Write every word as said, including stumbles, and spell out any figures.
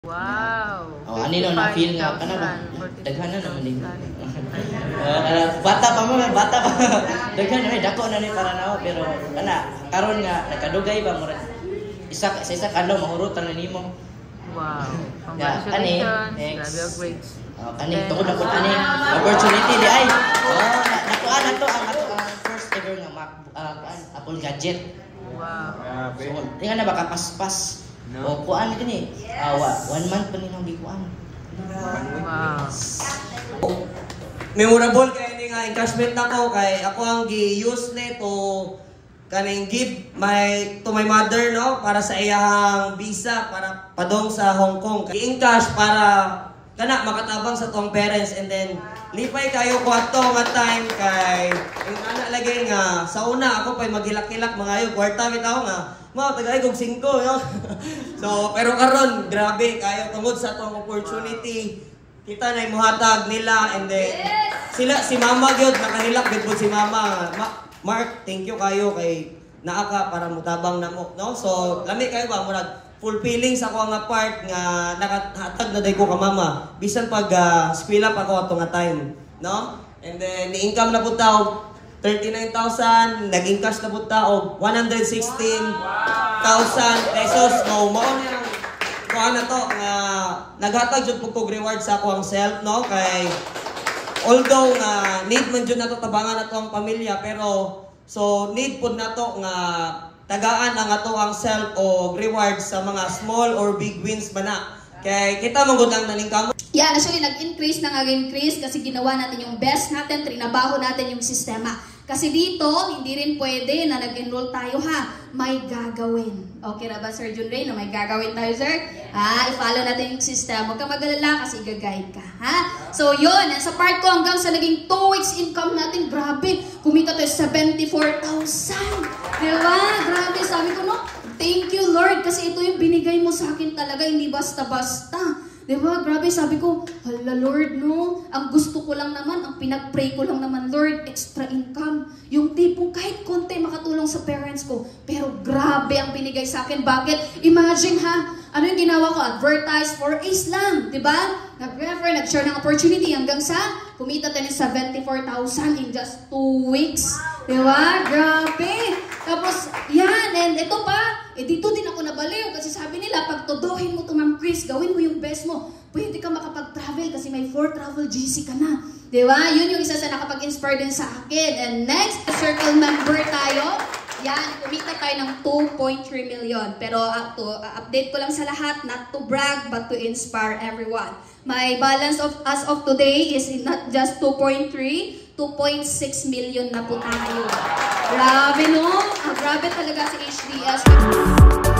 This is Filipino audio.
Wow. Oh, ani no na feel nga kana ba? Daghan na naman din. Uh, bata pa mo, bata pa. Daghan na dako na ni para nao pero kana karon nga nakadugay ba mo isa sa isa kadlaw mahurutan na nimo. Wow. Congratulations. Grabe ang grades. Oh, kani tungod na ko ani opportunity di ay. Oh, nakuha na to ang ato ang first ever nga Mac uh, Apple gadget. Wow. So, tingnan na baka paspas. No. O kuan kini. Ah, one month pa ninong gikuan. Wow. Memorable kay ni nga encouragement nako kay ako ang gi-use nito kaning give my to my mother no para sa iyang visa para padong sa Hong Kong. Gi-encash para kana makatabang sa tong parents and then lipay kayo ko ato nga time kay ang ana lagi nga sa una ako pay maghilak-hilak mga ayo kwarta bitaw nga mo tagay kog singko no. So pero karon grabe kayo tungod sa tong opportunity kita na imuhatag nila and then sila si mama gyud nakahilak gid si mama. Ma Mark, thank you kayo kay naa ka para mutabang namo no. So lami kayo ba murag fulfilling sa ako nga part nga nakahatag na day ko ka mama bisan pag uh, eskwela pa ko ato nga time no. And then ni income na pud taw thirty-nine thousand, naging cash na po tao, one hundred sixteen thousand pesos. No, mao na yung kuha na to, nga naghatag dyan po kong reward sa ako ang self, no? Kay, although nga need man dyan na to, tabangan na to ang pamilya, pero, so need po na to nga tagaan ang ato ang self o reward sa mga small or big wins ba na. Kay, kita mong gudang naningkamo. Yeah, actually nag-increase na nag-increase kasi ginawa natin yung best natin, trinabaho natin yung sistema. Kasi dito, hindi rin pwede na nag-enroll tayo ha. May gagawin. Okay na ba, Sir Jun Ray, na may gagawin tayo, sir? Ha? I-follow natin yung system. Huwag ka mag-alala kasi i-guide ka. Ha? So, yun. Sa part ko hanggang sa naging two weeks income natin, grabe. Kumita tayo seventy-four thousand. Diba? Grabe. Sabi ko, no? Thank you, Lord. Kasi ito yung binigay mo sa akin talaga. Hindi basta-basta. Diba? Grabe, sabi ko, hala Lord, no? Ang gusto ko lang naman, ang pinag-pray ko lang naman, Lord, extra income. Yung tipong kahit konti makatulong sa parents ko. Pero grabe ang binigay sa akin. Bakit? Imagine ha, ano yung ginawa ko? Advertise for Ace lang. Diba? Nag-refer, nag-share ng opportunity hanggang sa kumita tayo ng seventy-four thousand in just two weeks. Diba? Grabe. Tapos, yan. And ito pa, eh dito din ako nabaliw kasi sabi nila, pag todohin mo ito, Ma'am Chris, gawin mo yung best mo. Pwede ka makapag-travel kasi may four travel G C ka na. Diba? Yun yung isa sa nakapag-inspire din sa akin. And next, circle member tayo. Yan, kumita tayo ng two point three million. Pero uh, to, uh, update ko lang sa lahat, not to brag, but to inspire everyone. My balance of as of today is not just two point three, two point six million na po tayo. Grabe no? Ah, grabe talaga si H D S.